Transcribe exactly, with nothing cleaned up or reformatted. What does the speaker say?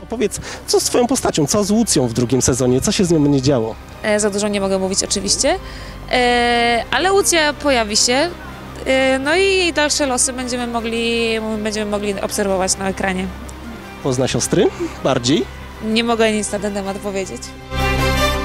powiedz, co z twoją postacią, co z Łucją w drugim sezonie, co się z nią będzie działo? E, za dużo nie mogę mówić oczywiście, e, ale Łucja pojawi się, e, no i jej dalsze losy będziemy mogli, będziemy mogli obserwować na ekranie. Pozna siostry bardziej? Nie mogę nic na ten temat powiedzieć.